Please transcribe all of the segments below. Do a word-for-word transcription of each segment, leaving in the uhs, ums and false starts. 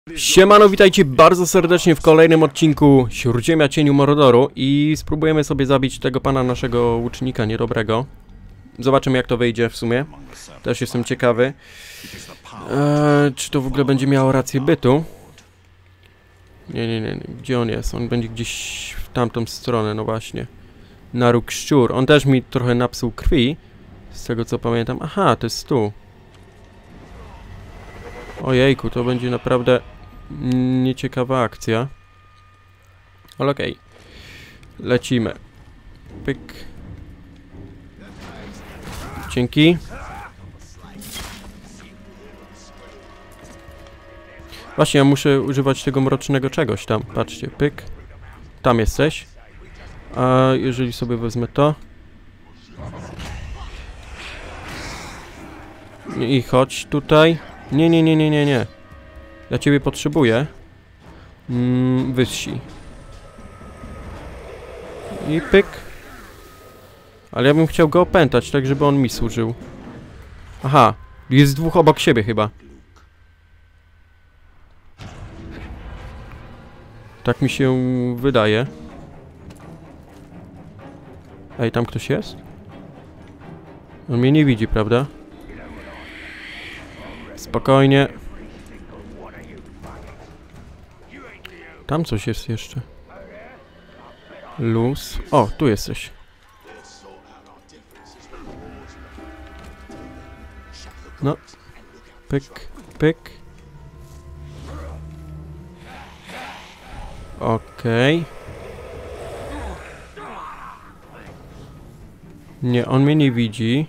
Siemano, witajcie bardzo serdecznie w kolejnym odcinku Śródziemia Cieniu Mordoru i spróbujemy sobie zabić tego pana naszego łucznika niedobrego. Zobaczymy, jak to wyjdzie w sumie. Też jestem ciekawy. Eee, czy to w ogóle będzie miało rację bytu? Nie, nie, nie. Gdzie on jest? On będzie gdzieś w tamtą stronę, no właśnie. Na róg szczur. On też mi trochę napsuł krwi. Z tego co pamiętam. Aha, to jest tu. Ojejku, to będzie naprawdę nieciekawa akcja. Ale okej. Okay. Lecimy. Pyk. Dzięki. Właśnie, ja muszę używać tego mrocznego czegoś tam. Patrzcie, pyk. Tam jesteś. A jeżeli sobie wezmę to. I chodź tutaj. Nie, nie, nie, nie, nie, nie. Ja ciebie potrzebuję. Mm, wysi. I pyk. Ale ja bym chciał go opętać, tak żeby on mi służył. Aha. Jest dwóch obok siebie chyba. Tak mi się wydaje. Ej, tam ktoś jest? On mnie nie widzi, prawda? Spokojnie. Tam coś jest jeszcze. Luz. O, tu jesteś. No. Pyk, pyk. Okej. Nie, on mnie nie widzi.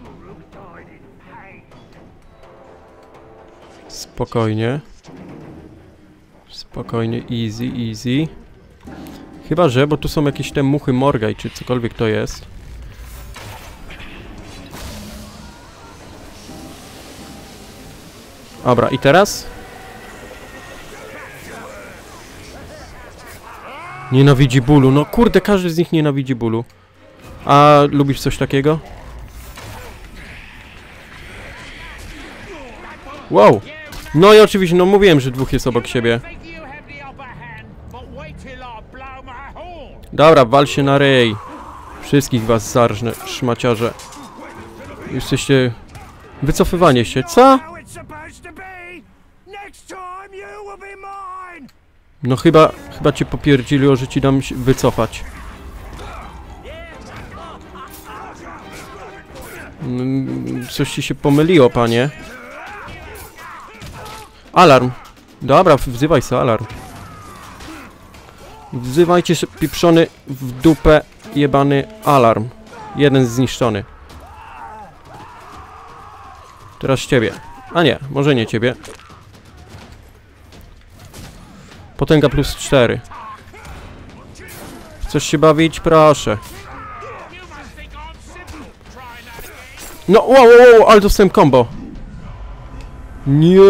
Spokojnie. Spokojnie, easy, easy. Chyba, że, bo tu są jakieś te muchy morgaj, czy cokolwiek to jest. Dobra, i teraz? Nienawidzi bólu. No kurde, każdy z nich nienawidzi bólu. A lubisz coś takiego? Wow! No i oczywiście, no mówiłem, że dwóch jest obok siebie. Dobra, wal się na ryj. Wszystkich was zarżnę, szmaciarze. Jesteście... Wycofywanie się, co? No chyba, chyba cię popierdzili, że ci dam się wycofać. Mm, coś ci się pomyliło, panie. Alarm. Dobra, wzywaj se alarm. Wzywajcie się, pieprzony w dupę jebany alarm. Jeden zniszczony. Teraz ciebie. A nie, może nie ciebie. Potęga plus cztery. Chcesz się bawić? Proszę. No, wow, wow, wow, ale dostałem combo. Nie.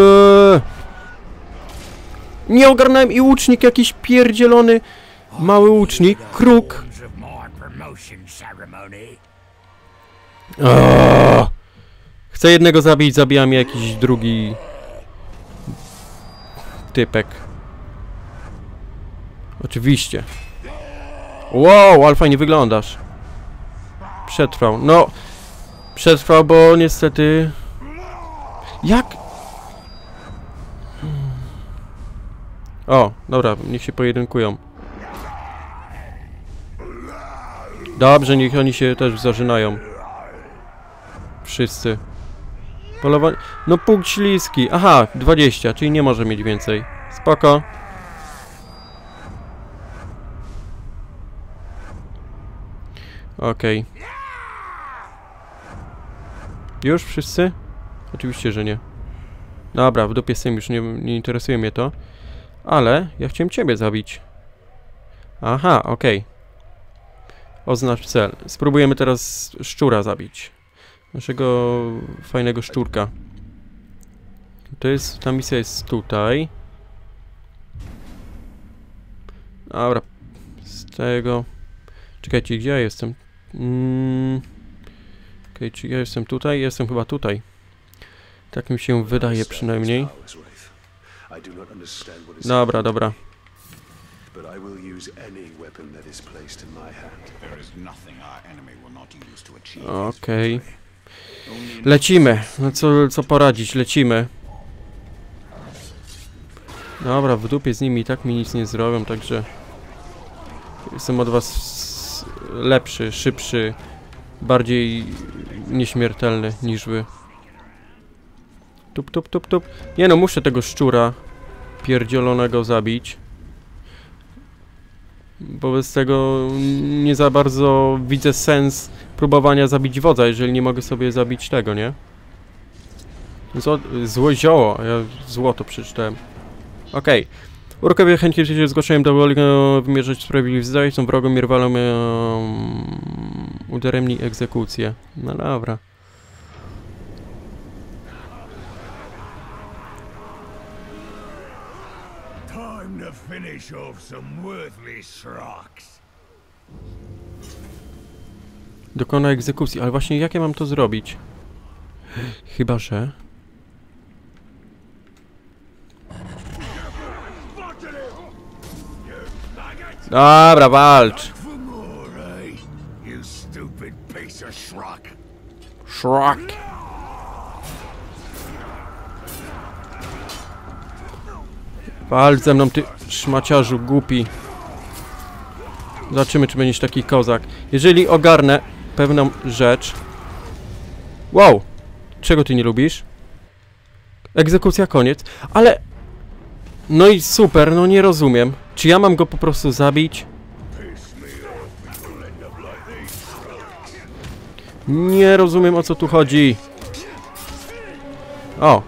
Nie ogarnąłem i łucznik jakiś pierdzielony. Mały łucznik, kruk. Aaaa. Chcę jednego zabić, zabija mnie jakiś drugi typek. Oczywiście. Wow, ale fajnie wyglądasz. Przetrwał. No. Przetrwał, bo niestety... Jak? O, dobra, niech się pojedynkują. Dobrze, niech oni się też zażynają. Wszyscy. Polowanie... No punkt śliski. Aha, dwadzieścia, czyli nie może mieć więcej. Spoko. Okej. Okay. Już wszyscy? Oczywiście, że nie. Dobra, w dupie z tym już nie, nie interesuje mnie to. Ale ja chciałem ciebie zabić. Aha, okej. Okay. Oznacz cel. Spróbujemy teraz szczura zabić. Naszego fajnego szczurka. To jest, ta misja jest tutaj. Dobra. Z tego... Czekajcie, gdzie ja jestem? Mm. Okej, okay, czy ja jestem tutaj? Jestem chyba tutaj. Tak mi się wydaje przynajmniej. Dobra, dobra. Okej. Okay. Lecimy. No co, co poradzić? Lecimy. Dobra, w dupie z nimi i tak mi nic nie zrobią, także... Jestem od was lepszy, szybszy, bardziej nieśmiertelny niż wy. Tup, tup, tup, tup. Nie no, muszę tego szczura pierdzielonego zabić. Bo bez tego nie za bardzo widzę sens próbowania zabić wodza, jeżeli nie mogę sobie zabić tego, nie? Zło, złe zioło, ja złoto przeczytałem. Okej. Okay. Urokowie chętnie się zgłaszają do woli wymierzyć sprawiedliwych zdań, są wrogom i rywalom um, udaremni egzekucję. No dobra. Time to finish off some worthless rocks. Dokona egzekucji, ale właśnie jak ja mam to zrobić? Chyba że... Dobra, walcz! Szrak! Walcz ze mną, ty szmaciarzu głupi. Zobaczymy, czy będziesz taki kozak. Jeżeli ogarnę pewną rzecz... Wow! Czego ty nie lubisz? Egzekucja, koniec. Ale... No i super, no nie rozumiem. Czy ja mam go po prostu zabić? Nie rozumiem, o co tu chodzi. O!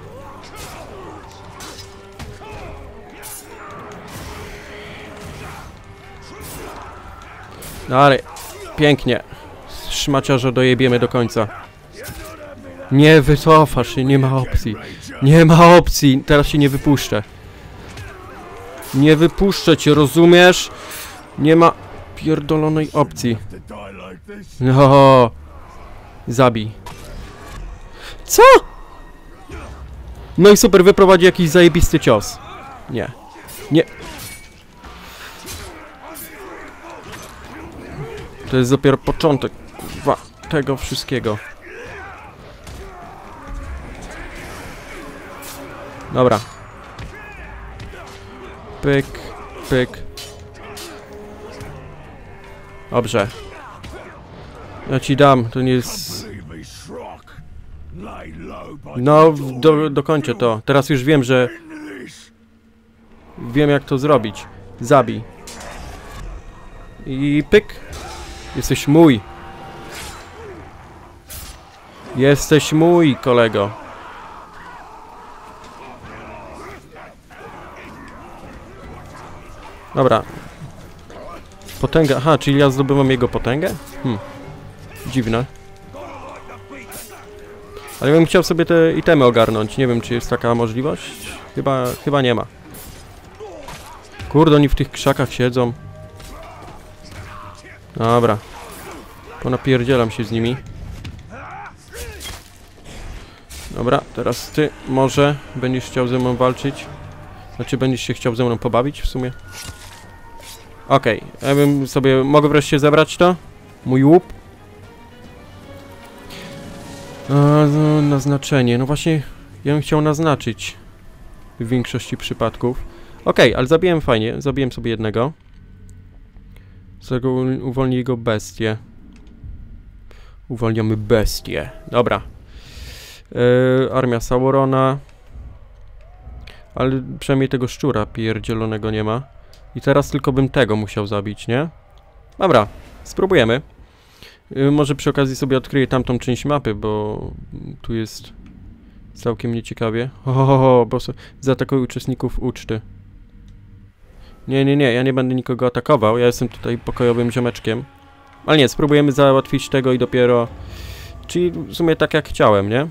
No ale... Pięknie. Szmaciarza dojebiemy do końca. Nie wycofasz się, nie ma opcji. Nie ma opcji, teraz się nie wypuszczę. Nie wypuszczę cię, rozumiesz? Nie ma pierdolonej opcji. No. Zabij. Co? No i super, wyprowadzi jakiś zajebisty cios. Nie. Nie. To jest dopiero początek, kurwa, tego wszystkiego. Dobra. Pyk, pyk. Dobrze. Ja ci dam, to nie jest... No, do, dokończę to. Teraz już wiem, że... Wiem, jak to zrobić. Zabij. I pyk. Jesteś mój. Jesteś mój, kolego. Dobra. Potęga. Aha, czyli ja zdobywam jego potęgę? Hmm. Dziwne. Ale ja bym chciał sobie te itemy ogarnąć. Nie wiem, czy jest taka możliwość. Chyba, chyba nie ma. Kurde, oni w tych krzakach siedzą. Dobra. Ponapierdzielam się z nimi. Dobra, teraz ty może będziesz chciał ze mną walczyć. Znaczy będziesz się chciał ze mną pobawić w sumie. Okej, okay. Ja bym sobie... Mogę wreszcie zebrać to? Mój łup. A, no, naznaczenie. No właśnie, ja bym chciał naznaczyć w większości przypadków. Okej, okay, ale zabiłem fajnie. Zabiłem sobie jednego. Z tego uwolni jego bestię. Uwolniamy bestię. Dobra. Yy, armia Saurona. Ale przynajmniej tego szczura pierdzielonego nie ma. I teraz tylko bym tego musiał zabić, nie? Dobra, spróbujemy. Yy, może przy okazji sobie odkryję tamtą część mapy, bo tu jest całkiem nieciekawie. Ohoho, bo zaatakuję uczestników uczty. Nie, nie, nie, ja nie będę nikogo atakował. Ja jestem tutaj pokojowym ziomeczkiem. Ale nie, spróbujemy załatwić tego i dopiero... Czyli w sumie tak jak chciałem, nie?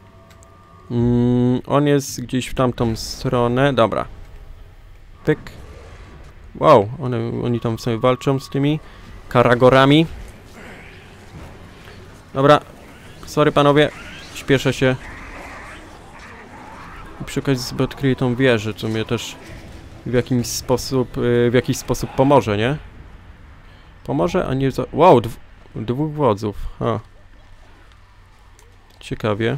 Mm, on jest gdzieś w tamtą stronę. Dobra. Pyk. Wow, one, oni tam sobie walczą z tymi karagorami. Dobra. Sorry panowie. Śpieszę się. przy okazji sobie odkryję tą wieżę, co mnie też w jakimś sposób, yy, w jakiś sposób pomoże, nie? Pomoże, a nie za... Wow, dw dwóch wodzów, ha. Ciekawie.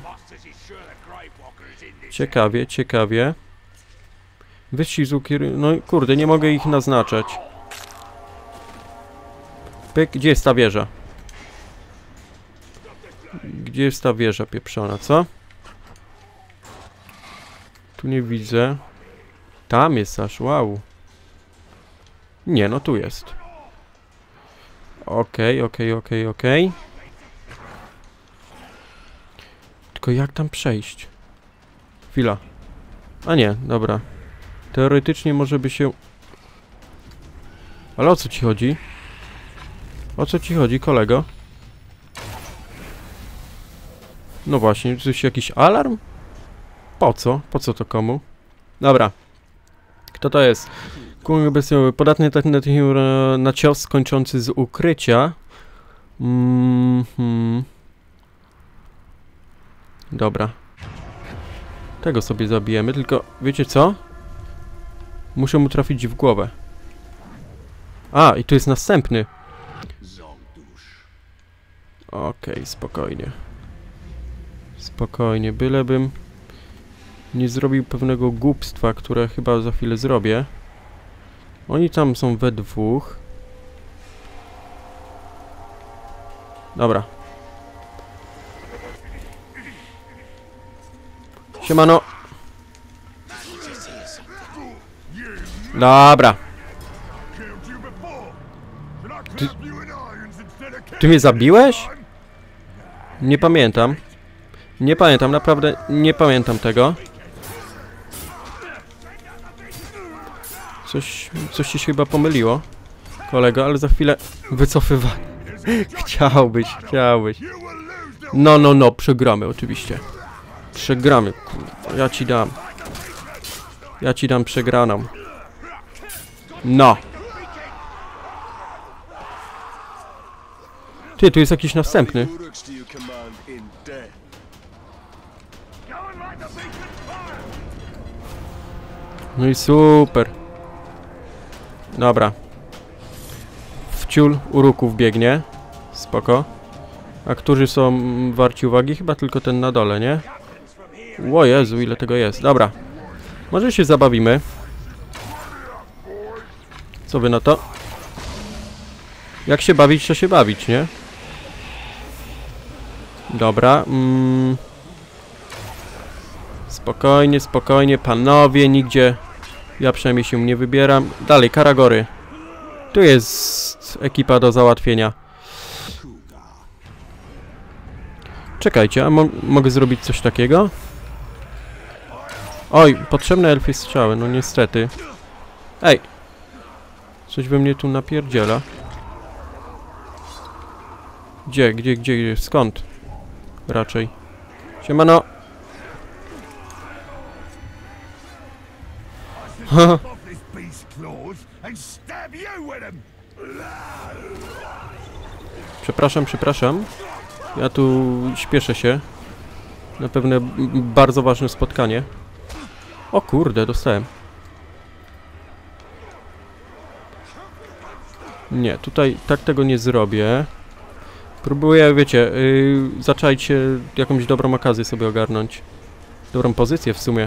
Ciekawie, ciekawie. Wyścig z łukier... No kurde, nie mogę ich naznaczać. Pyk, gdzie jest ta wieża? Gdzie jest ta wieża pieprzona, co? Tu nie widzę. Tam jest aż, wow. Nie, no tu jest. Okej, okej, okej, okej. Tylko jak tam przejść? Chwila. A nie, dobra. Teoretycznie może by się... Ale o co ci chodzi? O co ci chodzi, kolego? No właśnie, coś, jakiś alarm? Po co? Po co to komu? Dobra. Kto to jest? Podatny na cios kończący z ukrycia. Mm -hmm. Dobra. Tego sobie zabijemy, tylko wiecie co? Muszę mu trafić w głowę. A, i tu jest następny. Okej, okay, spokojnie. Spokojnie, bylebym nie zrobił pewnego głupstwa, które chyba za chwilę zrobię. Oni tam są we dwóch. Dobra. Siemano. Dobra. Ty, ty mnie zabiłeś? Nie pamiętam. Nie pamiętam, naprawdę nie pamiętam tego. Coś, coś ci się chyba pomyliło, kolego, ale za chwilę wycofywa. Chciałbyś, chciałbyś. No, no, no, przegramy oczywiście. Przegramy, kurwa, ja ci dam. Ja ci dam przegraną. No. Ty, tu jest jakiś następny. No i super. Dobra. Wciul uruków biegnie. Spoko. A którzy są warci uwagi? Chyba tylko ten na dole, nie? O Jezu, ile tego jest. Dobra. Może się zabawimy. Co wy na to? Jak się bawić, to się bawić, nie? Dobra. Mm. Spokojnie, spokojnie, panowie, nigdzie... Ja przynajmniej się nie wybieram. Dalej, Karagory. Tu jest ekipa do załatwienia. Czekajcie, a mo mogę zrobić coś takiego? Oj, potrzebne elfie strzały, no niestety. Ej! Coś we mnie tu napierdziela. Gdzie, gdzie, gdzie, gdzie? Skąd? Raczej. Siemano! Ha! Przepraszam, przepraszam. Ja tu śpieszę się. Na pewne bardzo ważne spotkanie. O kurde, dostałem. Nie, tutaj tak tego nie zrobię. Próbuję, wiecie, yy, zaczaić się jakąś dobrą okazję sobie ogarnąć. Dobrą pozycję w sumie.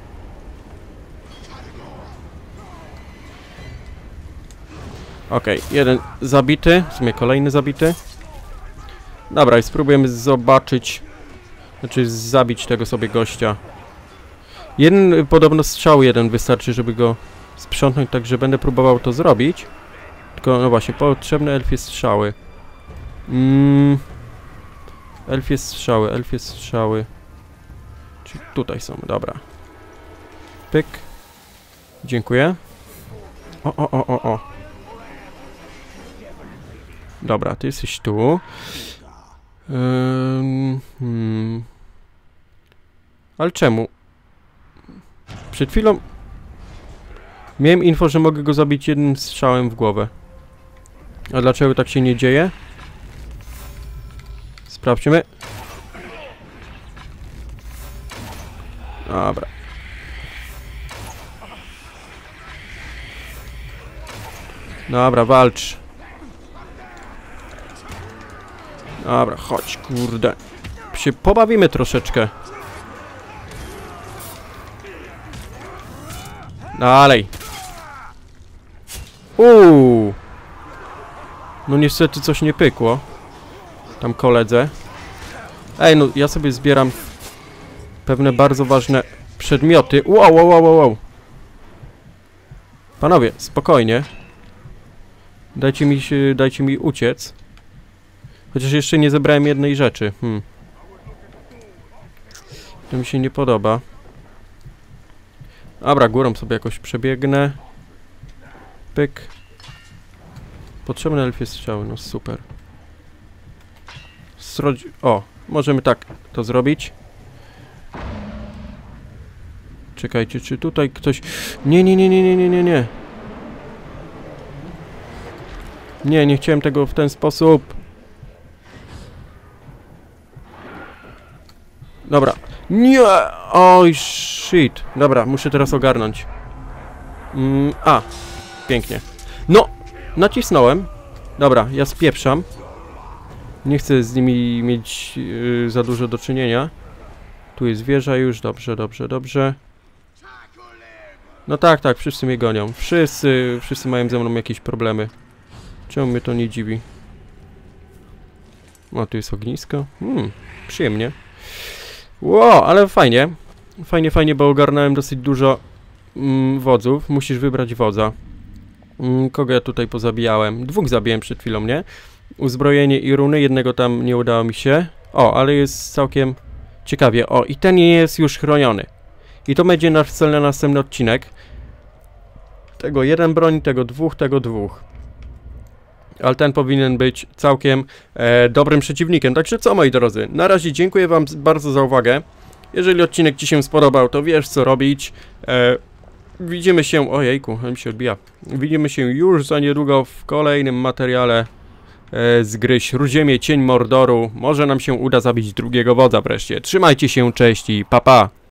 Okej, okay, jeden zabity, w sumie kolejny zabity. Dobra, i spróbujemy zobaczyć, znaczy zabić tego sobie gościa. Jeden, podobno strzał jeden wystarczy, żeby go sprzątnąć, także będę próbował to zrobić. Tylko, no właśnie, potrzebne elfie strzały. Mm, elfie strzały, elfie strzały. Czyli tutaj są, dobra. Pyk. Dziękuję. O, o, o, o, o. Dobra, ty jesteś tu. Ym, hmm. Ale czemu? Przed chwilą miałem info, że mogę go zabić jednym strzałem w głowę. A dlaczego tak się nie dzieje? Sprawdźmy. Dobra. Dobra, walcz. Dobra, chodź, kurde. Się pobawimy troszeczkę. Dalej. Uuu. No niestety coś nie pykło. Tam koledze. Ej, no ja sobie zbieram pewne bardzo ważne przedmioty. Wow, wow, wow, wow. Panowie, spokojnie. Dajcie mi się, dajcie mi uciec. Chociaż jeszcze nie zebrałem jednej rzeczy. Hmm. To mi się nie podoba. Dobra, górą sobie jakoś przebiegnę. Pyk. Potrzebne elfie strzały, no super. Strodzi... O, możemy tak to zrobić. Czekajcie, czy tutaj ktoś... Nie, nie, nie, nie, nie, nie, nie, nie. Nie, nie chciałem tego w ten sposób. Dobra. Nie! Oj, shit. Dobra, muszę teraz ogarnąć. Mm, a. Pięknie. No! Nacisnąłem. Dobra, ja spieprzam. Nie chcę z nimi mieć yy, za dużo do czynienia. Tu jest wieża już. Dobrze, dobrze, dobrze. No tak, tak, wszyscy mnie gonią. Wszyscy, wszyscy mają ze mną jakieś problemy. Czemu mnie to nie dziwi? O, tu jest ognisko. Hmm, przyjemnie. Wow, ale fajnie. Fajnie, fajnie, bo ogarnąłem dosyć dużo mm, wodzów. Musisz wybrać wodza. Mm, kogo ja tutaj pozabijałem? Dwóch zabiłem przed chwilą, nie? Uzbrojenie i runy. Jednego tam nie udało mi się. O, ale jest całkiem ciekawie. O, i ten nie jest już chroniony. I to będzie nasz cel na następny odcinek. Tego jeden broni, tego dwóch, tego dwóch. Ale ten powinien być całkiem e, dobrym przeciwnikiem. Także co, moi drodzy, na razie dziękuję wam bardzo za uwagę. Jeżeli odcinek ci się spodobał, to wiesz co robić. E, widzimy się... Ojejku, mi się odbija. Widzimy się już za niedługo w kolejnym materiale e, z gry Śródziemie, Cień Mordoru. Może nam się uda zabić drugiego wodza wreszcie. Trzymajcie się, cześć i pa pa!